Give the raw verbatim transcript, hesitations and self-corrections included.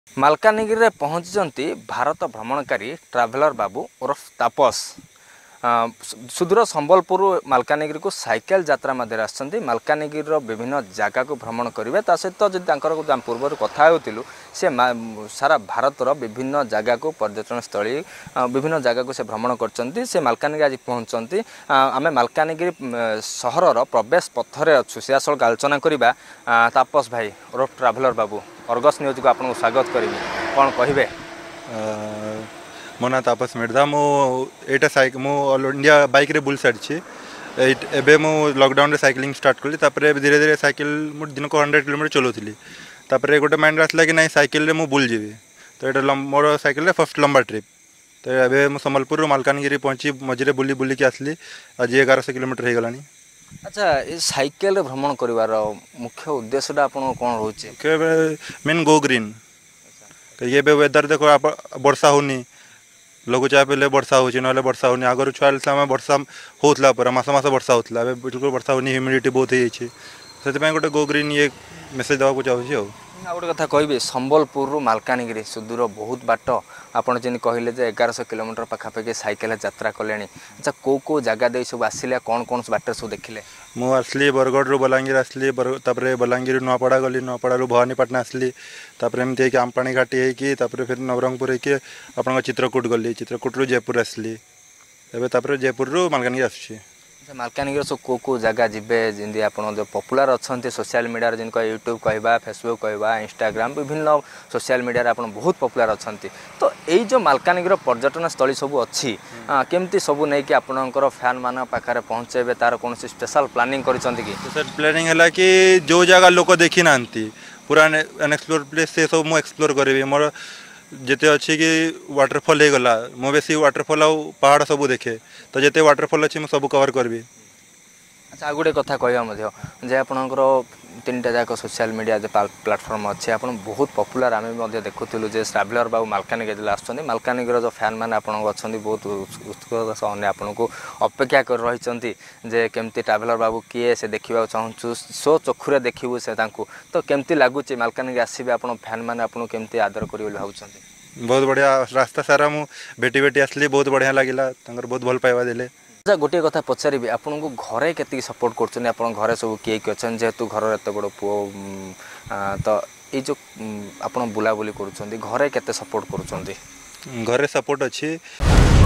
मालकानगिरी पहुंची भारत भ्रमणकारी ट्राभेलर बाबू उर्फ तापस सुदूर संबलपुर मालकानगिरी को साइकेल यात्रा मध्य आसछन्ती। मालकानगिरी विभिन्न जगह को भ्रमण करेंगे ता सहित जब पूर्व कथा होतिलु से सारा भारतर विभिन्न जगह को पर्यटन स्थली विभिन्न जगह को से भ्रमण करछन्ती। से मालकानगिरी आज पहुंचती आम मालकानगिरी सहरर प्रवेश पथरे अच्छु से आसल आलोचना करवा। तापस भाई उर्फ ट्राभेलर बाबू अर्गस न्यूज को आपको स्वागत करी कौन कहे। मो ना तापस मिर्धा मु एटा साइक मु ऑल इंडिया बाइक रे बुल सारी एबे मु लॉकडाउन रे साइकिलिंग स्टार्ट कली तापरे धीरे धीरे साइकिल मु दिन को हंड्रेड किलोमीटर चलाउली तापरे गोटे माइंड आसला कि नहीं साइकिल रे मु बुल जीवी तो ये मोर साइकिल रे फर्स्ट लंबा ट्रिप तो एबे मु संबलपुर मालकानगिरी पहुंची मझे बुली बुली के आसली आज एगारह सौ किलोमीटर हो गलानी। अच्छा ये साइकेल भ्रमण करिवार मुख्य उद्देश्यटा आपन कोन रहउची के मेन गो ग्रीन ये वेदर देखो वर्षा होनी लघुचाप हेल्ले वर्षा हो ना वर्षा होनी आगर छुआ आम वर्षा होता पूरा मस मस वर्षा होता बिल्कुल वर्षा होनी ह्यूमिडिटी बहुत हो गोटे गो ग्रीन ये मेसेज देवाक चाहूँगी। आ गोटे कथा कहि संबलपुर मालकानगिरी सुदूर बहुत बाट आपड़ जमी कहले एगारह सौ किलोमीटर पाखापाखि साइकेल यात्रा कले। अच्छा कौ कौ जगह दे सब आसिले कौन कौन बाट सब देखिले। मु आसली बरगढ़ रू बलांगीर आसली तापर बलांगीर नुआपड़ा गली नुआपड़ा भवानीपाटना आसली तापर एमती है आमपाणी घाटी है फिर नवरंगपुर है आप चित्रकूट गली चित्रकूट रू जयपुर आसली एवं तापर जयपुर रू मालकानगिरी आसुची। मालकानगिरी सब कौ कौ जगह जीवे जमी आप जो पपुलार अच्छा सोशल मीडिया जिनको यूट्यूब कहवा फेसबुक कहवा इंस्टाग्राम विभिन्न सोशल मीडिया आप बहुत पपुलार अच्छा तो यही जो मालकानगिरी पर्यटन स्थली सब अच्छी केमती सब नहीं कि आपणकर फैन मान पाखे पहुँचे तार कौन स्पेशल प्लानिंग कर प्लानिंग है कि जो जगह लोक देखी ना पूरा अनएक्सप्लोर प्लेस से सब मुझे एक्सप्लोर करी मोर जिते अच्छी कि वाटरफॉल हो गला मो बेसी वाटरफॉल आउ पहाड़ सब देखे तो जिते वाटरफॉल अच्छी सब कवर करी। अच्छा गोटे कथा कहवा जे आपणकर तीन टा जाक सोशल मीडिया जो प्लाटफर्म अच्छे आप बहुत पपुलार आम देखुलु जे ट्राभेलर बाबू मालकानगिरी आस मालकानगिरी जो फैन मैंने आप बहुत उत्सुकता सह आपन को अपेक्षा कर रही जे केमती ट्राभेलर बाबू किए से देखा चाहूँ सो चक्षुरे देखू से तो केमती लगुच मालकानगिरी आसबे आप फैन मैंने आपको केमती आदर कर भावुं। बहुत बढ़िया रास्ता सारा मु भेटी भेटी आसली बहुत बढ़िया लगिला बहुत भल पाइबा देले। अच्छा गोटे कथा पचारि आपन को घरे केति सपोर्ट कर घरे सब किए किए अच्छा जेहेतु घर एत बड़ पु तो ये जो आप बुलाबुली कर घरे केते सपोर्ट कर घरे सपोर्ट अच्छी।